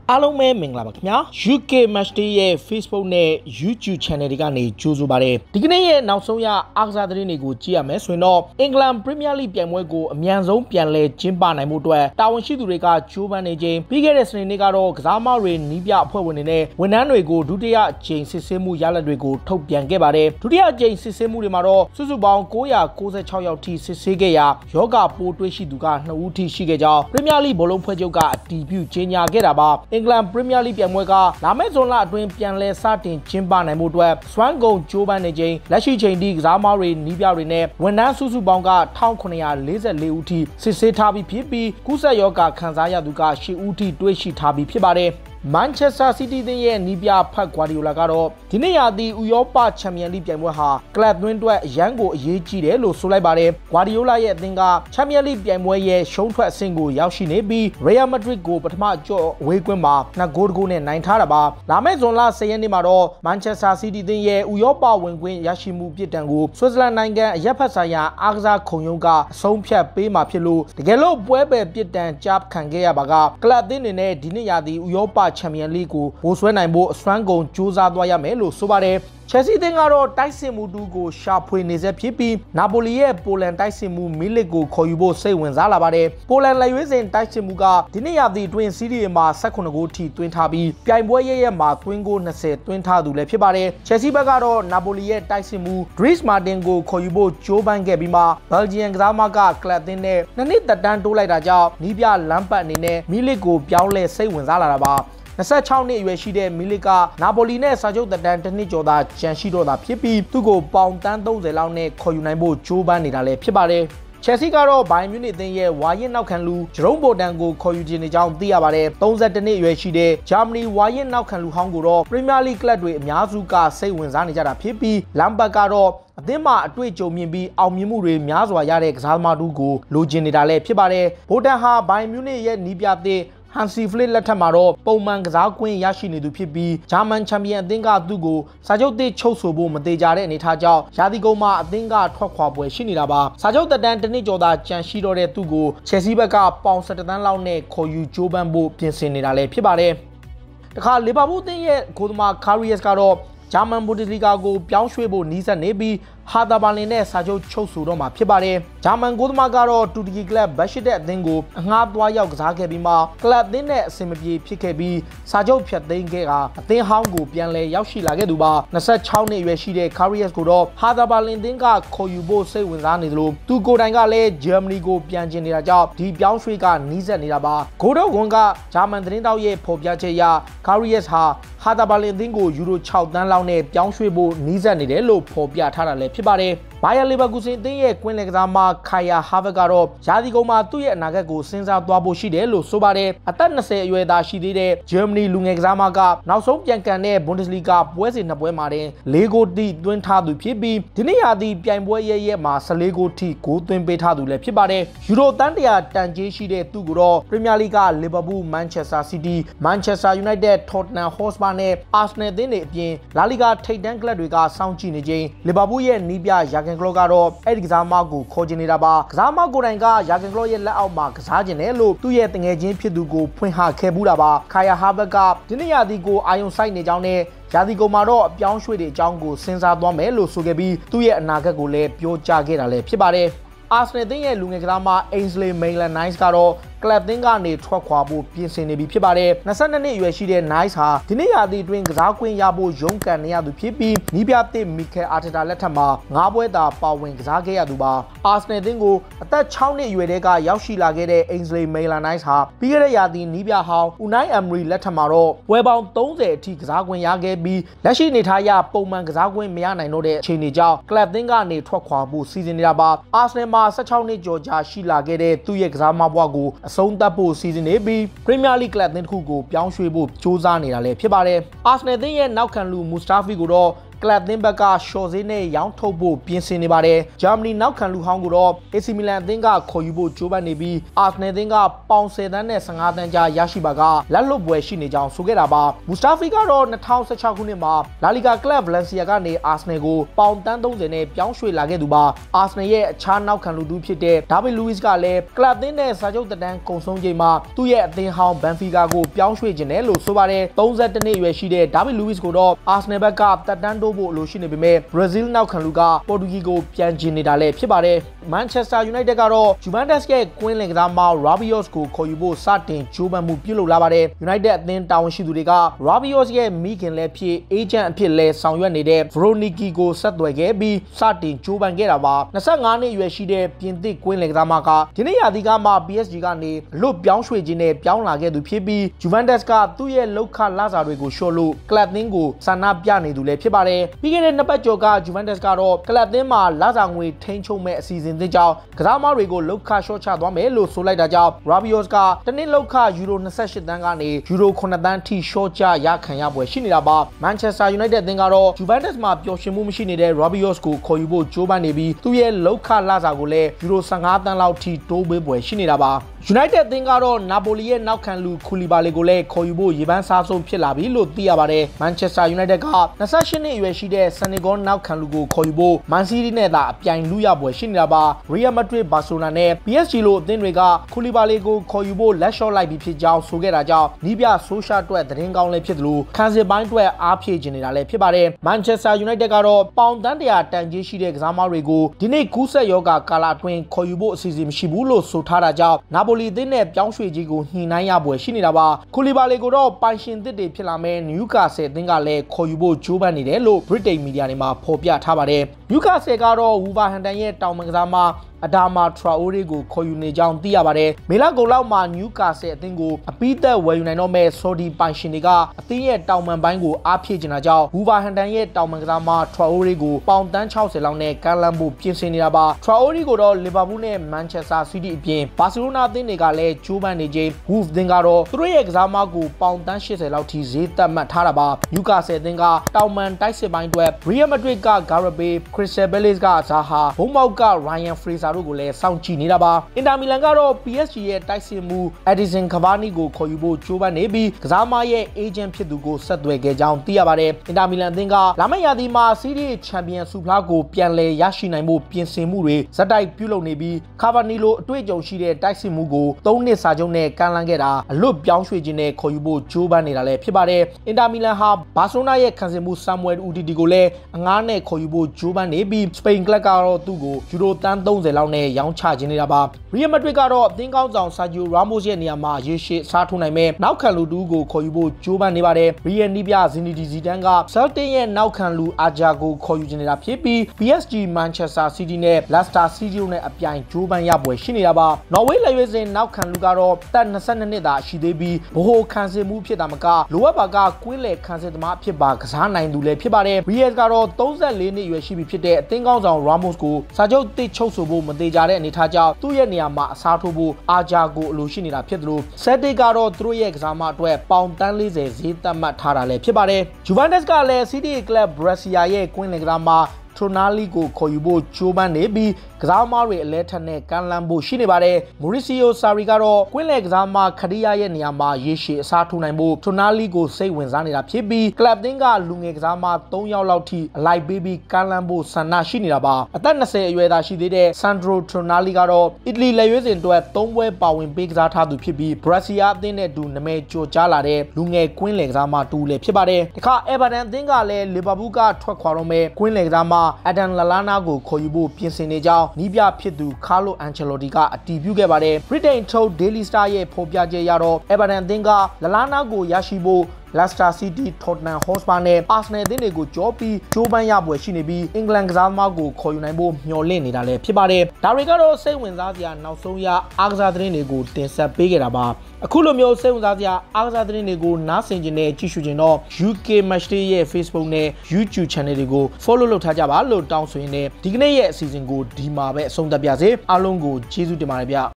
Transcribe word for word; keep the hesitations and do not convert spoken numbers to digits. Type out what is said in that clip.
အားလုံးပဲမင်္ဂလာပါခင်ဗျာ U K Matchday ရဲ့ Facebook နဲ့ YouTube Channel တွေကနေကြိုဆိုပါတယ်ဒီကနေ့ရဲ့နောက်ဆုံးရအားကစားသတင်းတွေကိုကြည့်ရမယ်ဆိုရင်တော့ England Premier League ပြိုင်ပွဲကိုအမြန်ဆုံးပြန်လည်ကျင်းပနိုင်မှုအတွက်တာဝန်ရှိသူတွေကကြိုးပမ်းနေခြင်းပြီးခဲ့တဲ့စနေနေ့ကတော့ကစားသမားတွေနီးပြအဖွဲ့ဝင်တွေနဲ့ဝန်ထမ်းတွေကိုဒုတိယအကြိမ်စစ်ဆေးမှုရလဒ်တွေကိုထုတ်ပြန်ခဲ့ပါတယ်ဒုတိယအကြိမ်စစ်ဆေးမှုတွေမှာတော့စုစုပေါင်း၉၉၆ယောက်ထိစစ်ဆေးခဲ့ရာယောဂပိုးတွေ့ရှိသူကနှစ်ဦးထိရှိခဲ့ကြောင်း Premier League ဘောလုံးဖွဲ့ချုပ်ကအတည်ပြုကြေညာခဲ့တာပါEngland Premier League ပြိုင်ပွဲကလာမယ့်ဇွန်လအတွင်းပြန်လည်စတင်ကျင်းပနိုင်မှုအတွက်စွမ်းကုန်ကြိုးပမ်းနေခြင်းလက်ရှိချိန်ထိကစားသမားတွေနီးပြတွေနဲ့ဝန်ထမ်းစုစုပေါင်းက၁၉၄၄ဦးထိစစ်ဆေးထားပြီးဖြစ်ပြီးကူးစက်ရောဂါခံစားရသူက၈ဦးထိတွေ့ရှိထားပြီးဖြစ်ပါတယ်Manchester City တင်ရဲ့နီးပြဖတ်ဂွာဒီယိုလာကတော့ဒီနေ့ရာသီဥရောပချန်ပီယံလိပြိုင်ပွဲဟာကလပ်သွင်းအတွက်အရန်ကိုအရေးကြီးတယ်လို့ဆိုလိုက်ပါတယ်ဂွာဒီယိုလာရဲ့အသင်းကချန်ပီယံလိပြိုင်ပွဲရဲ့ရှုံးထွက်အဆင့်ကိုရောက်ရှိနေပြီး Real Madrid ကိုပထမကြော့ဝေးကွင်းမှာနှစ်ဂိုးတကူနဲ့နိုင်ထားတာပါလာမယ့်ဇွန်လ၁၀ရက်နေ့မှာတော့ Manchester City တင်ရဲ့ဥရောပဝင်ကွင်းရရှိမှုပြစ်ဒဏ်ကို Switzerland နိုင်ငံအရက်ဖက်ဆိုင်ရာအားကစားခုံရုံးကအဆုံးဖြတ်ပေးမှာဖြစ်လို့တကယ်လို့ပွဲပယ်ပြစ်ဒဏ်ကြားခံခဲ့ရပါကကလပ်အသင်းတွေနဲ့ဒီနေ့ရာသီဥရောပချန်ပီယံလိကိုဘိုးဆွဲနိုင်ဖို့အစွမ်းကုန်ကြိုးစားသွားရမယ်လို့ဆိုပါတယ်Chelsea အသင်းကတော့တိုက်စစ်မှုတူကိုရှာဖွေနေစေဖြစ်ပြီးနာပိုလီရဲ့ပိုလန်တိုက်စစ်မှုမီလစ်ကိုခေါ်ယူဖို့စိတ်ဝင်စားလာပါတယ်ပိုလန်လက်ရွေးစင်တိုက်စစ်မှုကဒီနေ့ရာသီအတွင်းစီးရီးမှာ၁၇ဂိုးထိသွင်းထားပြီးပြိုင်ပွဲရဲ့ရဲ့မှာသွင်းဂိုး၂၀သွင်းထားသူလည်းဖြစ်ပါတယ် Chelsea ဘက်ကတော့နာပိုလီရဲ့တိုက်စစ်မှု Dries Martin ကိုခေါ်ယူဖို့ကြိုးပမ်းခဲ့ပြီးမှ Belgian ကစားသမားကကလပ်အသင်းနဲ့နှစ်နှစ်သက်တမ်းတိုးလိုက်တာကြောင့်နီးပြလမ်းပတ်အနေနဲ့မီလစ်ကိုပြောင်းလဲစိတ်ဝင်စားလာတာပါ၂၆နှစ်အရွယ်ရှိတဲ့မီလစ်ကနာပိုလီနဲ့စာချုပ်သက်တမ်းတစ်နှစ်ကျော်သာကျန်ရှိတော့တာဖြစ်ပြီးသူ့ကိုပေါင်တန်း၃၀လောက်နဲ့ခေါ်ယူနိုင်ဖို့ကြိုးပမ်းနေတာလည်းဖြစ်ပါတယ်Chelsea ကတော့ဘိုင်မြူနစ်အသင်းရဲ့ဝါရင်နောက်ခံလူဂျရုံးပိုတန်ကိုခေါ်ယူခြင်းနေကြောင်းသိရပါတယ်၃၁နှစ်အရွယ်ရှိတဲ့ဂျာမနီဝါရင်နောက်ခံလူဟောင်းကိုတော့ Premier League ကလပ်တွေအများစုကစိတ်ဝင်စားနေကြတာဖြစ်ပြီးလမ်ဘတ်ကတော့အသင်းမှာအတွေ့အကြုံမြင့်ပြီးအောင်မြင်မှုတွေများစွာရတဲ့ကစားသမားတူကိုလိုချင်နေတာလည်းဖြစ်ပါတယ်ဘိုတန်ဟာဘိုင်မြူနစ်ရဲ့နီးပြသစ်Hansi Flick လက်ထက်မှာတော့ပုံမှန်ကစားကွင်းရရှိနေသူဖြစ်ပြီးဂျာမန်ချန်ပီယံအသင်းကသူ့ကိုစာချုပ်သစ်ချုပ်ဆိုဖို့မသေးကြတဲ့အနေအထားကြောင့်ရာသီကုန်မှာအသင်းကထွက်ခွာပွဲရှိနေတာပါစာချုပ်သက်တမ်းတစ်နှစ်ကျော်သာကျန်ရှိတော့တဲ့သူ့ကို Chelsea ဘက်ကပေါင်၁၁သန်းလောက်နဲ့ခေါ်ယူကြိုးပမ်းဖို့ပြင်ဆင်နေတာလည်းဖြစ်ပါတယ်တခါလီဗာပူးအသင်းရဲ့ဂိုးသမား Karius ကတော့ဂျာမန်ဘွန်ဒက်စလီဂါကိုပြောင်းရွှေ့ဖို့နီးစပ်နေပြီးဟာတာဘာလင်နဲ့စာချုပ်ချုပ်ဆိုတော့မှာဖြစ်ပါတယ်ဂျာမန်ဂိုးသမားကတော့တူတကီကလပ်ဘတ်ရှစ်တဲ့အသင်းကိုအငှားသွားရောက်ကစားခဲ့ပြီးမှကလပ်အသင်းနဲ့အဆင်မပြေဖြစ်ခဲ့ပြီးစာချုပ်ဖြတ်သိမ်းခဲ့ကအသင်းဟောင်းကိုပြန်လည်ရောက်ရှိလာခဲ့သူပါ၂၆နှစ်အရွယ်ရှိတဲ့ Karius ကိုတော့ဟာတာဘာလင်အသင်းကခေါ်ယူဖို့စိတ်ဝင်စားနေသလိုသူကိုယ်တိုင်ကလည်းဂျာမနီကိုပြန်ကျင်နေတာကြောင့်ဒီပြောင်းရွှေ့ကနီးစပ်နေတာပါဂိုးတော့ဝန်ကဂျာမန်သတင်းတောက်ရဲ့ဖော်ပြချက်အရ Karius ဟာဟာတာဘာလင်အသင်းကိုယူရို၆သန်းလောက်နဲ့ပြောင်းရွှေ့ဖို့နီးစပ်နေတယ်လို့ဖော်ပြထားတာလည်းဖြစ်ပါတယ်ဘာယာလီဗာကူဆင်အသင်းရဲ့ကွင်းလယ်ကစားမခိုင်ယာဟာဗတ်ကတော့ရာသီကုန်မှာသူ့ရဲ့အနာဂတ်ကိုစဉ်းစားသွားဖို့ရှိတယ်လို့ဆိုပါတယ်အသက်၂၀အရွယ်သားရှိသေးတဲ့ဂျာမနီလူငယ်ကစားမကနောက်ဆုံးပြန်ကန်တဲ့ဘွန်ဒက်စလီဂါပွဲစဉ်နှစ်ပွဲမှာတင်၄ဂိုးတိသွင်းထားသူဖြစ်ပြီးဒီနေ့ရာသီပြိုင်ပွဲရဲ့ရဲ့မှာ၁၄ဂိုးထိဂိုးသွင်းပေးထားသူလည်းဖြစ်ပါတယ်ယူရိုတန်းတရာတန်ကြေးရှိတဲ့သူ့ကိုတော့ပရီးမီယာလိကလီဗာပူးမန်ချက်စတာစီးတီးမန်ချက်စတာယူနိုက်တက်ထော့တနမ်ဟော့စပါနဲ့အာဆနယ်အသင်းတွေအပြင်လာလီဂါထိပ်တန်းကလပ်တွေကစောင့်ကြည့်နေခြင်းလီဗာပူးရဲ့နီးပြယာဂန်ကလော့ကတော့အဲ့ဒီကစားမကိုခေါ်ချင်နေတာပါကစားမကိုယ်တိုင်ကယာဂန်ကလော့ရဲ့လက်အောက်မှာကစားချင်တယ်လို့သူ့ရဲ့တငယ်ချင်းဖြစ်သူကိုဖွင့်ဟခဲ့ဘူးတာပါခိုင်ယာဟာဘတ်ကဒီနေ့ရာသီကိုအာယုံစိုက်နေကြောင်းနဲ့ရာသီကုန်မှာတော့အပြောင်းရွှေ့တဲ့အကြောင်းကိုစဉ်းစားသွားမယ်လို့ဆိုခဲ့ပြီးသူ့ရဲ့အနာဂတ်ကိုလည်းပြောကြားခဲ့တာလည်းဖြစ်ပါတယ်အာဆနယ်အသင်းရဲ့လူငယ်ကစားမ Ainsley Maitland-Niles ကတော့ကလပ်သင်းကနေထွက်ခွာဖို့ပြင်ဆင်နေပြီဖြစ်ပါတယ်၂၂နှစ်အရွယ်ရှိတဲ့ Nice ဟာဒီနေ့ရာသီအတွင်းကစားကွင်းရဖို့ရုန်းကန်နေရသူဖြစ်ပြီးနီးပြသစ်မီကယ်အာတီတာလက်ထက်မှာ၅ပွဲသာပါဝင်ကစားခဲ့ရသူပါအာဆနယ်အသင်းကိုအသက်၆နှစ်အရွယ်တည်းကရောက်ရှိလာခဲ့တဲ့ Ainsley Maitland-Niles ဟာပြီးခဲ့တဲ့ရာသီနီးပြဟောင်း Unai Emery လက်ထက်မှာတော့ပွဲပေါင်း၃၀အထိကစားကွင်းရခဲ့ပြီးလက်ရှိနေထားရပုံမှန်ကစားကွင်းမရနိုင်တော့တဲ့အခြေအနေကြောင့်ကလပ်သင်းကနေထွက်ခွာဖို့စီစဉ်နေတာပါအာဆနယ်မှာ၁၆နှစ်ကျော်ကြာရှိလာခဲ့တဲ့သူ့ရဲ့ကစားမဘဝကိုအဆုံးသတ်ဖို့စီစဉ်နေပြီး Premier League ကလပ်အသင်းတစ်ခုကိုပြောင်းရွှေ့ဖို့စ조사နေတာလည်းဖြစ်ပါတယ်အာဆနယ်အသင်းရဲ့နောက်ခံလူမူစတာဖီကိုတော့ကလပ်သင်းဘက်ကရှော့ဈေးနဲ့ရောင်းထုတ်ဖို့ပြင်ဆင်နေပါတယ်ဂျာမနီနောက်ခံလူဟောင်းကိုတော့ အေ စီ Milan အသင်းကခေါ်ယူဖို့ကြိုးပမ်းနေပြီးအာဆနယ်အသင်းကပေါင်ဆယ်သန်းနဲ့ဆယ့်ငါးသန်းကြားရရှိပါကလက်လွတ်ပွဲရှိနေကြောင်းဆိုခဲ့တာပါမူစတာဖီကတော့၂၀၁၆ခုနှစ်မှာလာလီဂါကလပ်ဗလန်စီယာကနေအာဆနယ်ကိုပေါင်တန်းသုံးဆယ်နဲ့ပြောင်းရွှေ့လာခဲ့သူပါအာဆနယ်ရဲ့အခြားနောက်ခံလူတူဖြစ်တဲ့ဒါဗစ်လူးစ်ကလည်းကလပ်အသင်းနဲ့စာချုပ်သက်တမ်းကုန်ဆုံးချိန်မှာသူ့ရဲ့အသင်းဟောင်းဘန်ဖီကာကိုပြောင်းရွှေ့ခြင်းနဲ့လို့ဆိုပါတယ်၃၁နှစ်အရွယ်ရှိတဲ့ဒါဗစ်လူးစ်ကိုတော့အာဆနယ်ဘက်ကသက်တမ်းတိုးဖို့အလိုရှိနေပေမဲ့ဘရာဇီးနောက်ခံလူကပေါ်တူဂီကိုပြန်ကျင်နေတာလည်းဖြစ်ပါတယ်မန်ချက်စတာယူနိုက်တက်ကတော့ဂျူဗန်တက်စ်ရဲ့ကွင်းလင်ကစားမရာဘီယော့စ်ကိုခေါ်ယူဖို့စတင်ကြိုးပမ်းမှုပြုလုပ်လာပါတယ်ယူနိုက်တက်အသင်းတာဝန်ရှိသူတွေကရာဘီယော့စ်ရဲ့မိခင်လည်းဖြစ်အေဂျင့်အဖြစ်လည်းဆောင်ရွက်နေတဲ့ဗရိုနီကီကိုဆက်သွယ်ခဲ့ပြီးစတင်ကြိုးပမ်းခဲ့တာပါ၂၅နှစ်အရွယ်ရှိတဲ့ပြင်သစ်ကွင်းလင်ကစားမကဒီနေ့ရာသီကမှ ပီ အက်စ် ဂျီ ကနေလွတ်ပြောင်းရွှေ့ခြင်းနဲ့ပြောင်းလာခဲ့သူဖြစ်ပြီးဂျူဗန်တက်စ်ကသူ့ရဲ့လောက်ခလစာတွေကိုလျှော့လို့ကလပ်သင်းကိုဆန္ဒပြနေသူလည်းဖြစ်ပါတယ်ပြီးခဲ့တဲ့နှစ်ပတ်ကျော်ကဂျူဗန်တက်စ်ကတော့ကလပ်သင်းမှာလစာငွေထိန်းချုပ်မဲ့အစီအစဉ်သစ်ကြောင့်ကစားသမားတွေကိုလောက်ခလျှော့ချသွားမယ်လို့ဆိုလိုက်တာကြောင့်ရာဘီယော့စ်ကတနည်းလောက်ခယူရို၂၈သန်းကနေယူရိုခုနှစ်သန်းထိလျှော့ချရခံရပွဲရှိနေတာပါမန်ချက်စတာယူနိုက်တက်အသင်းကတော့ဂျူဗန်တက်စ်မှာပျော်ရွှင်မှုမရှိနေတဲ့ရာဘီယော့စ်ကိုခေါ်ယူဖို့ကြိုးပမ်းနေပြီးသူ့ရဲ့လောက်ခလစာကိုလည်းယူရို၁၅သန်းလောက်ထိတိုးပေးပွဲရှိနေတာပါယူနိုက်တက်အသင်းကတော့နာပိုလီရဲ့နောက်ခံလူခူလီဘာလီကိုလည်းခေါ်ယူဖို့ရေပန်းစားဆုံးဖြစ်လာပြီလို့သိရပါတယ်မန်ချက်စတာယူနိုက်တက်က၂၈နှစ်အရွယ်ရှိတဲ့ဆန်နီဂေါနောက်ခံလူကိုခေါ်ယူဖို့မန်စီးတီးနဲ့သာအပြိုင်လူရပွဲရှိနေတာပါရီယယ်မက်ဒရစ်ဘာစီလိုနာနဲ့ ပီ အက်စ် ဂျီ လိုအသင်းတွေကခူလီဘာလီကိုခေါ်ယူဖို့လက်လျှော့လိုက်ပြီးဖြစ်ကြောင်းဆိုခဲ့တာကြောင့်နီးပြဆိုရှာအတွက်သတင်းကောင်းလည်းဖြစ်သလိုခံစစ်ပိုင်းအတွက်အားဖြည့်ခြင်းနေတာလည်းဖြစ်ပါတယ်မန်ချက်စတာယူနိုက်တက်ကတော့ပေါင်တန်းတရာတန်ကြီးရှိတဲ့ကစားသမားတွေကိုဒီနေ့ကူးဆက်ယောဂကာလအတွင်းခေါ်ယူဖို့အစီအစဉ်မရှိဘူးလို့ဆိုထားတာကြောင့်နာပိုလီအသင်းနဲ့ပြောင်းရွှေ့ကြီးကိုညှိနှိုင်းရပွဲရှိနေတာပါခူလီဘာလီကိုတော့ပိုင်ရှင်သစ်တွေဖြစ်လာမဲ့နယူကာဆယ်အသင်းကလည်းခေါ်ယူဖို့ကြိုးပမ်းနေတယ်လို့ဗြိတိန်မီဒီယာတွေမှာဖော်ပြထားပါတယ်နယူကာဆယ်ကတော့ဝူဗာဟန်တန်ရဲ့တောင်ပန်ကစားမအဒါမာထရာအိုရီကိုခေါ်ယူနေကြောင်းသိရပါတယ်မေလကုန်လောက်မှာနယူကာဆယ်အသင်းကိုအပိသက်ဝယ်ယူနိုင်တော့မဲ့ဆော်ဒီပိုင်ရှင်တွေကအသင်းရဲ့တောင်ပန်ပိုင်းကိုအားဖြည့်နေတာကြောင့်ဝူဗာဟန်တန်ရဲ့တောင်ပန်ကစားမထရာအိုရီကိုပေါင်တန်း၆၀လောက်နဲ့ကမ်းလှမ်းဖို့ပြင်ဆင်နေတာပါထရာအိုရီကိုတော့လီဗာပူးနဲ့မန်ချက်စတာစီးတီးအပြင်ဘာစီလိုနာအသင်းတွေကလည်းကြိုးပမ်းနေချိန်ဝူဖ်သင်းကတော့သူတို့ရဲ့ကစားမကိုပေါင်တန်း၈၀လောက်ထိဈေးသက်မှတ်ထားတာပါနယူကာဆယ်အသင်းကတောင်ပန်တိုက်စစ်ပိုင်းအတွက်ရီယယ်မက်ဒရစ်ကဂါရဘေးခရစ်စတယ်ဘဲလစ်ကဇာဟာဘုံမောက်ကရိုင်ယန်ဖရေဆာတို့ကိုလည်းစောင့်ကြည့်နေတာပါအင်တာမီလန်ကတော့ ပီ အက်စ် ဂျီ ရဲ့တိုက်စစ်မှုအက်ဒီဆန်ကဗာနီကိုခေါ်ယူဖို့ကြိုးပမ်းနေပြီးကစားမရဲ့အေဂျင့်ဖြစ်သူကိုဆက်သွယ်ခဲ့ကြောင်းသိရပါတယ်အင်တာမီလန်အသင်းကလာမယ့်ရာသီမှာစီးရီးချန်ပီယံဆုဖလားကိုပြန်လည်ရရှိနိုင်ဖို့ပြင်ဆင်မှုတွေဇက်တိုက်ပြုလုပ်နေပြီးကာဗာနီလိုအတွေ့အကြုံရှိတဲ့တိုက်စစ်မှုကိုသုံးနှစ်စာချုပ်နဲ့ကမ်းလှမ်းခဲ့တာအလွတ်ပြောင်းရွှေ့ခြင်းနဲ့ခေါ်ယူဖို့ကြိုးပမ်းနေတာလည်းဖြစ်ပါတယ်အင်တာမီလန်ဟာဘာစီလိုနာရဲ့ခံစစ်မှုဆမ်မွယ်ဦးတီတီကိုလည်းအငားနဲ့ခေါ်ယူဖို့ကြိုးပမ်းနေပြီးစပိန်ကလပ်ကတော့သူ့ကိုယူရိုတန်းသုံးဆယ်လောက်နဲ့ရောင်းချခြင်းနေတာပါရီယယ်မက်ဒရစ်ကတော့အသင်းကောင်းဆောင်ဆာဂျီယိုရာမို့စ်ရဲ့နေရာမှာရေရှည်စားထိုးနိုင်မဲ့နောက်ခံလူတူကိုခေါ်ယူဖို့ကြိုးပမ်းနေပါတယ်ရီယယ်နီးပြဇီနီဒီဇီဒန်ကဆယ်တင်ရဲ့နောက်ခံလူအာဂျာကိုခေါ်ယူနေတာဖြစ်ပြီး ပီ အက်စ် ဂျီ မန်ချက်စတာစီးတီးနဲ့လက်စတာစီးတီးတို့နဲ့အပြိုင်ကြိုးပမ်းရပွဲရှိနေတာပါနော်ဝေးလက်ရွေးစင်နောက်ခံလူကတော့တက်၂၂နှစ်သာရှိသေးပြီးဘိုးခံစစ်မှုဖြစ်တာမကလိုအပ်ပါကကွင်းလေခံစစ်သမားဖြစ်ပါကစားနိုင်သူလည်းဖြစ်ပါတယ်ရီယယ်ကတော့၃၄နှစ်အရွယ်ရှိပြီဖြစ်တဲ့အသင်းကောင်းဆောင်ရာမို့စ်ကိုစာချုပ်တစ်ချုပ်ဆိုဖို့မသေးကြတဲ့အနေထားကြောင့်သူ့ရဲ့နေရာမှာအစားထိုးဖို့အာဂျာကိုအလိုရှိနေတာဖြစ်သလိုဆက်တစ်ကတော့သူတို့ရဲ့ကစားမအတွက်ပေါင်တန်း၄၀ဈေးသက်မှတ်ထားတာလည်းဖြစ်ပါတယ်ဂျူဗန်တက်စ်ကလည်းစီးတီးကလပ်ဘရက်စီယာရဲ့ကွင်းလင်ကစားမထရိုနာလီကိုခေါ်ယူဖို့ကြိုးပမ်းနေပြီးကစားသမားတွေအလဲထက်နဲ့ကမ်းလှမ်းဖို့ရှိနေပါတယ်မိုရီစီယိုဆာရီကတော့ကွင်းလယ်ကစားသမားခရီးယာရဲ့နေရာမှာရေရှည်အစားထိုးနိုင်ဖို့ထရိုနာလီကိုစိတ်ဝင်စားနေတာဖြစ်ပြီးကလပ်တင်းကလူငယ်ကစားသမား၃ယောက်လောက်ထိအလိုက်ပေးပြီးကမ်းလှမ်းဖို့ဆန္ဒရှိနေတာပါအသက်၂၀အရွယ်သားရှိသေးတဲ့ဆန်ဒရိုထရိုနာလီကတော့အီတလီလက်ရွေးစင်အတွက်၃ပွဲပါဝင်ပေးကစားထားသူဖြစ်ပြီးဘရက်စီယာအသင်းနဲ့တူနာမည်ကျော်ကြားလာတဲ့လူငယ်ကွင်းလယ်ကစားသမားတူလည်းဖြစ်ပါတယ်တခါအေဗာတန်အသင်းကလည်းလီဗာပူးကထွက်ခွာတော့မဲ့ကွင်းလယ်ကစားသမားအဒန်လာလာနာကိုခေါ်ယူဖို့ပြင်ဆင်နေကြောင်းနီးပြဖြစ်သူကာလိုအန်ချယ်လိုတီကအတည်ပြုခဲ့ပါတယ်ဗြိတိန်ထုတ် Daily Star ရဲ့ဖော်ပြချက်အရတော့အေဗာတန်အသင်းကလာလာနာကိုရရှိဖို့လက်စတာစီးတီးထော်တနမ်ဟော့စပါနဲ့အာဆနယ်အသင်းတွေကိုကြောပြီးဂျိုးပန်းရပွဲရှိနေပြီးအင်္ဂလန်ကစားသမားကိုခေါ်ယူနိုင်ဖို့မျှော်လင့်နေတာလည်းဖြစ်ပါတယ်ဒါတွေကတော့စိတ်ဝင်စားစရာနောက်ဆုံးရအားကစားသတင်းတွေကိုတင်ဆက်ပေးခဲ့တာပါအခုလိုမျိုးစိတ်ဝင်စားစရာအားကစားသတင်းတွေကိုနားဆင်ကြတဲ့ကြည့်ရှုကြတော့ ယူ ကေ Matchday ရဲ့ Facebook နဲ့ YouTube Channel တွေကို Follow လုပ်ထားကြပါလို့တောင်းဆိုရင်းနဲ့ဒီကနေ့ရဲ့အစီအစဉ်ကိုဒီမှာပဲအဆုံးသတ်ပါရစေအားလုံးကိုကျေးဇူးတင်ပါတယ်ဗျ